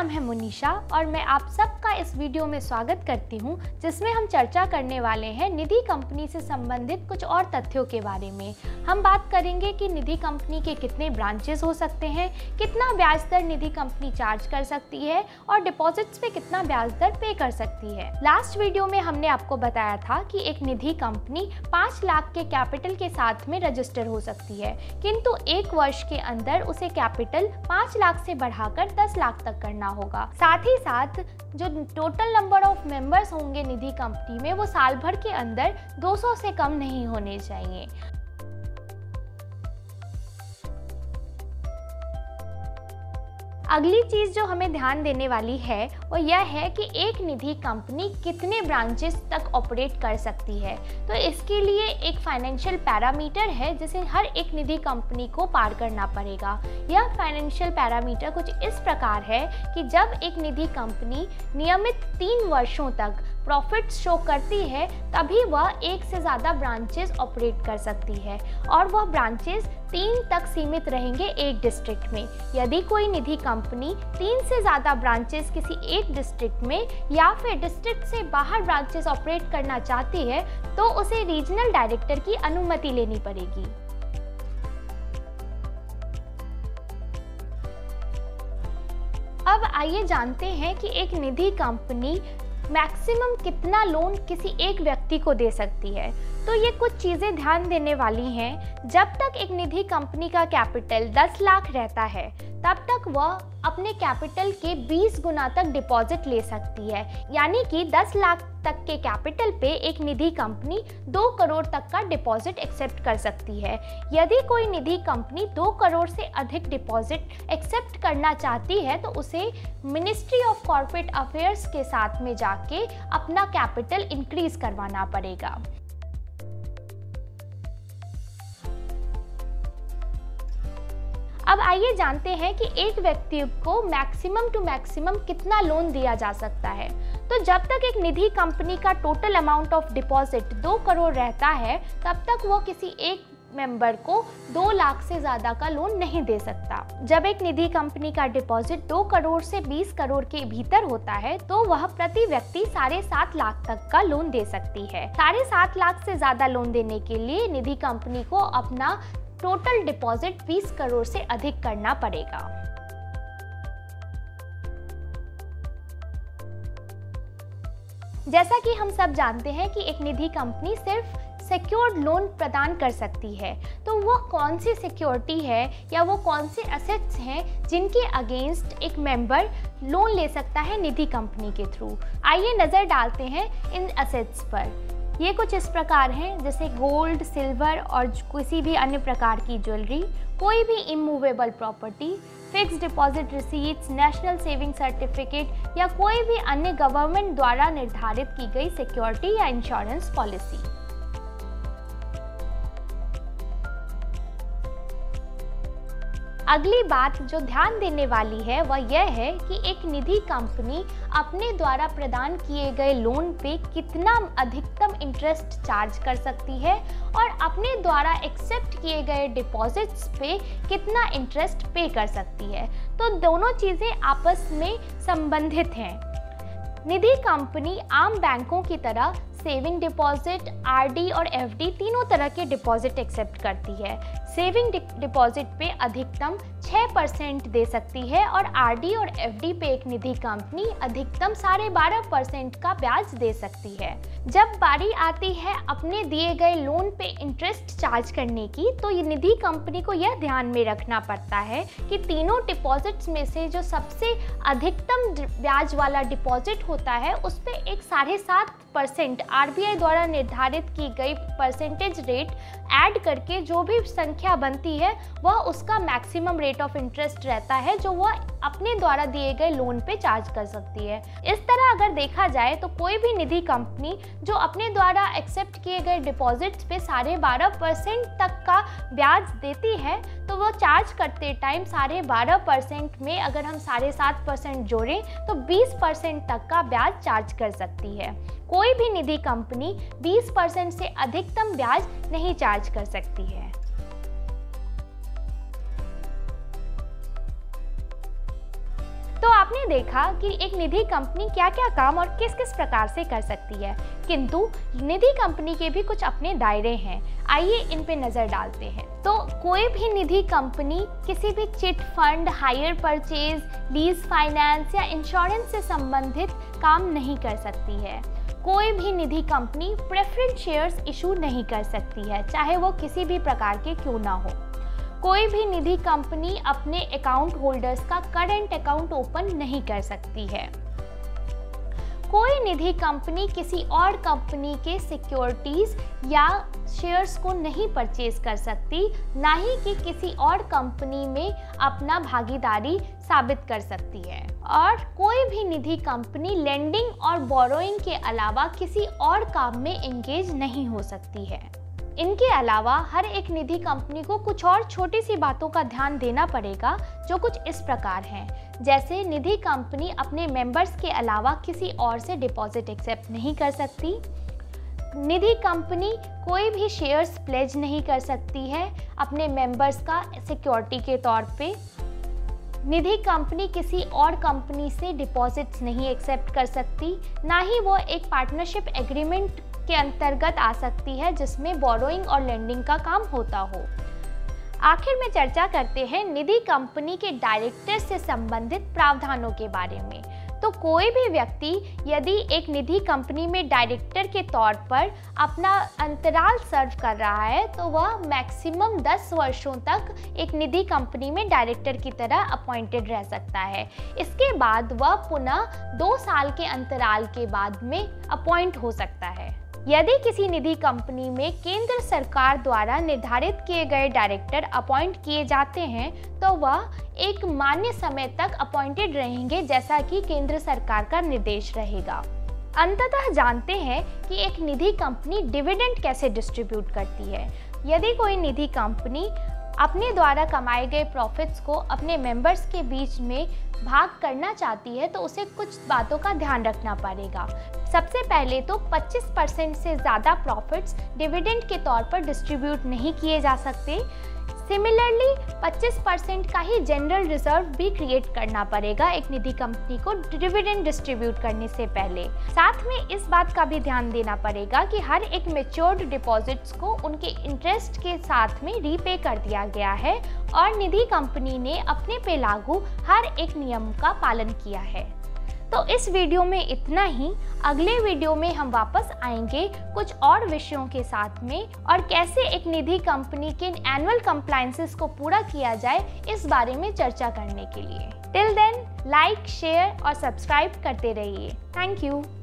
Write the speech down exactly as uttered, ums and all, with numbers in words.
नाम है मोनिशा और मैं आप सबका इस वीडियो में स्वागत करती हूं, जिसमें हम चर्चा करने वाले हैं निधि कंपनी से संबंधित कुछ और तथ्यों के बारे में। हम बात करेंगे कि निधि कंपनी के कितने ब्रांचेस हो सकते हैं, कितना ब्याज दर निधि कंपनी चार्ज कर सकती है और डिपॉजिट्स पे कितना ब्याज दर पे कर सकती है। लास्ट वीडियो में हमने आपको बताया था कि एक निधि कंपनी पाँच लाख के कैपिटल के साथ में रजिस्टर हो सकती है, किंतु एक वर्ष के अंदर उसे कैपिटल पाँच लाख से बढ़ाकर दस लाख तक करना होगा। साथ ही साथ जो टोटल नंबर ऑफ मेंबर्स होंगे निधि कंपनी में, वो साल भर के अंदर दो सौ से कम नहीं होने चाहिए। अगली चीज़ जो हमें ध्यान देने वाली है वो यह है कि एक निधि कंपनी कितने ब्रांचेस तक ऑपरेट कर सकती है। तो इसके लिए एक फाइनेंशियल पैरामीटर है जिसे हर एक निधि कंपनी को पार करना पड़ेगा। यह फाइनेंशियल पैरामीटर कुछ इस प्रकार है कि जब एक निधि कंपनी नियमित तीन वर्षों तक प्रॉफिट शो करती है, तभी वह एक से ज़्यादा ब्रांचेस ऑपरेट कर सकती है और वह ब्रांचेस तीन तक सीमित रहेंगे एक डिस्ट्रिक्ट में। यदि कोई निधि कंपनी तीन से ज़्यादा ब्रांचेस किसी एक डिस्ट्रिक्ट में या फिर डिस्ट्रिक्ट से बाहर ब्रांचेस ऑपरेट करना चाहती है, तो उसे रीजनल डायरेक्टर की अनुमति लेनी पड़ेगी। अब आइए जानते हैं कि एक निधि कंपनी मैक्सिमम कितना लोन किसी एक व्यक्ति को दे सकती है। तो ये कुछ चीज़ें ध्यान देने वाली हैं। जब तक एक निधि कंपनी का कैपिटल दस लाख रहता है, तब तक वह अपने कैपिटल के बीस गुना तक डिपॉजिट ले सकती है। यानी कि दस लाख तक के कैपिटल पे एक निधि कंपनी दो करोड़ तक का डिपॉजिट एक्सेप्ट कर सकती है। यदि कोई निधि कंपनी दो करोड़ से अधिक डिपॉजिट एक्सेप्ट करना चाहती है, तो उसे मिनिस्ट्री ऑफ कॉर्पोरेट अफेयर्स के साथ में जाके अपना कैपिटल इंक्रीज करवाना पड़ेगा। अब आइए जानते हैं कि एक व्यक्ति को मैक्सिमम टू मैक्सिमम कितना लोन दिया जा सकता है। तो जब तक एक निधि कंपनी का टोटल अमाउंट ऑफ डिपॉजिट दो करोड़ रहता है, तब तक वो किसी एक मेंबर को दो लाख से ज़्यादा का लोन नहीं दे सकता। जब एक निधि कंपनी का डिपॉजिट दो करोड़ से बीस करोड़ के भीतर होता है, तो वह प्रति व्यक्ति साढ़े सात लाख तक का लोन दे सकती है। साढ़े सात लाख से ज़्यादा लोन देने के लिए निधि कंपनी को अपना टोटल डिपॉजिट बीस करोड़ से अधिक करना पड़ेगा। जैसा कि हम सब जानते हैं कि एक निधि कंपनी सिर्फ सिक्योर्ड लोन प्रदान कर सकती है। तो वो कौन सी सिक्योरिटी है या वो कौन से एसेट्स हैं जिनके अगेंस्ट एक मेंबर लोन ले सकता है निधि कंपनी के थ्रू। आइए नज़र डालते हैं इन एसेट्स पर। ये कुछ इस प्रकार हैं, जैसे गोल्ड, सिल्वर और किसी भी अन्य प्रकार की ज्वेलरी, कोई भी immovable property, fixed deposit receipts, national saving certificate या कोई भी अन्य गवर्नमेंट द्वारा निर्धारित की गई सिक्योरिटी या इंश्योरेंस पॉलिसी। अगली बात जो ध्यान देने वाली है वह यह है कि एक निधि कंपनी अपने द्वारा प्रदान किए गए लोन पे कितना अधिकतम इंटरेस्ट चार्ज कर सकती है और अपने द्वारा एक्सेप्ट किए गए डिपॉजिट्स पे कितना इंटरेस्ट पे कर सकती है। तो दोनों चीज़ें आपस में संबंधित हैं। निधि कंपनी आम बैंकों की तरह सेविंग डिपॉजिट, आरडी और एफडी तीनों तरह के डिपॉजिट एक्सेप्ट करती है। सेविंग डिपॉजिट पे अधिकतम छह परसेंट दे सकती है और आरडी और एफडी पे एक निधि कंपनी अधिकतम साढ़े बारह परसेंट का ब्याज दे सकती है। जब बारी आती है अपने दिए गए लोन पे इंटरेस्ट चार्ज करने की, तो ये निधि कंपनी को यह ध्यान में रखना पड़ता है कि तीनों डिपॉजिट्स में से जो सबसे अधिकतम ब्याज वाला डिपॉजिट होता है, उस पर एक साढ़े सात परसेंट आरबीआई द्वारा निर्धारित की गई परसेंटेज रेट ऐड करके जो भी संख्या बनती है, वह उसका मैक्सिमम रेट ऑफ इंटरेस्ट रहता है जो वह अपने द्वारा दिए गए लोन पे चार्ज कर सकती है। इस तरह अगर देखा जाए तो कोई भी निधि कंपनी जो अपने द्वारा एक्सेप्ट किए गए डिपॉजिट्स पे साढ़े बारह परसेंट तक का ब्याज देती है, तो वो चार्ज करते टाइम साढ़े बारह परसेंट में अगर हम साढ़े सात परसेंट जोड़ें तो बीस परसेंट तक का ब्याज चार्ज कर सकती है। कोई भी निधि कंपनी बीस परसेंट से अधिकतम ब्याज नहीं चार्ज कर सकती है। तो आप आपने देखा कि एक निधि कंपनी क्या क्या काम और किस किस प्रकार से कर सकती है, किंतु निधि कंपनी के भी कुछ अपने दायरे हैं। आइए इन पे नज़र डालते हैं। तो कोई भी निधि कंपनी किसी भी chit fund, hire purchase, lease finance या इंश्योरेंस से संबंधित काम नहीं कर सकती है। कोई भी Nidhi company preference shares issue नहीं कर सकती है, चाहे वो किसी भी प्रकार के क्यों ना हो। कोई भी निधि कंपनी अपने अकाउंट होल्डर्स का करंट अकाउंट ओपन नहीं कर सकती है। कोई निधि कंपनी किसी और कंपनी के सिक्योरिटीज या शेयर्स को नहीं परचेज कर सकती, ना ही कि किसी और कंपनी में अपना भागीदारी साबित कर सकती है। और कोई भी निधि कंपनी लेंडिंग और बोरोइंग के अलावा किसी और काम में एंगेज नहीं हो सकती है। इनके अलावा हर एक निधि कंपनी को कुछ और छोटी सी बातों का ध्यान देना पड़ेगा, जो कुछ इस प्रकार हैं। जैसे निधि कंपनी अपने मेंबर्स के अलावा किसी और से डिपॉजिट एक्सेप्ट नहीं कर सकती। निधि कंपनी कोई भी शेयर्स प्लेज नहीं कर सकती है अपने मेंबर्स का सिक्योरिटी के तौर पे। निधि कंपनी किसी और कंपनी से डिपॉजिट्स नहीं एक्सेप्ट कर सकती, ना ही वो एक पार्टनरशिप एग्रीमेंट के अंतर्गत आ सकती है जिसमें बोरोइंग और लेंडिंग का काम होता हो। आखिर में चर्चा करते हैं निधि कंपनी के डायरेक्टर से संबंधित प्रावधानों के बारे में। तो कोई भी व्यक्ति यदि एक निधि कंपनी में डायरेक्टर के तौर पर अपना अंतराल सर्व कर रहा है, तो वह मैक्सिमम दस वर्षों तक एक निधि कंपनी में डायरेक्टर की तरह अपॉइंटेड रह सकता है। इसके बाद वह पुनः दो साल के अंतराल के बाद में अपॉइंट हो सकता है। यदि किसी निधि कंपनी में केंद्र सरकार द्वारा निर्धारित किए गए डायरेक्टर अपॉइंट किए जाते हैं, तो वह एक मान्य समय तक अपॉइंटेड रहेंगे, जैसा कि केंद्र सरकार का निर्देश रहेगा। अंततः जानते हैं कि एक निधि कंपनी डिविडेंड कैसे डिस्ट्रीब्यूट करती है। यदि कोई निधि कंपनी अपने द्वारा कमाए गए प्रॉफिट्स को अपने मेंबर्स के बीच में भाग करना चाहती है, तो उसे कुछ बातों का ध्यान रखना पड़ेगा। सबसे पहले तो पच्चीस परसेंट से ज़्यादा प्रॉफिट्स डिविडेंड के तौर पर डिस्ट्रीब्यूट नहीं किए जा सकते। सिमिलरली पच्चीस परसेंट का ही जनरल रिजर्व भी क्रिएट करना पड़ेगा एक निधि कंपनी को डिविडेंड डिस्ट्रीब्यूट करने से पहले। साथ में इस बात का भी ध्यान देना पड़ेगा कि हर एक मैच्योर्ड डिपॉजिट्स को उनके इंटरेस्ट के साथ में रीपे कर दिया गया है और निधि कंपनी ने अपने पे लागू हर एक नियम का पालन किया है। तो इस वीडियो में इतना ही। अगले वीडियो में हम वापस आएंगे कुछ और विषयों के साथ में, और कैसे एक निधि कंपनी के एनुअल कंप्लायंसेस को पूरा किया जाए इस बारे में चर्चा करने के लिए। टिल देन लाइक, शेयर और सब्सक्राइब करते रहिए। Thank you.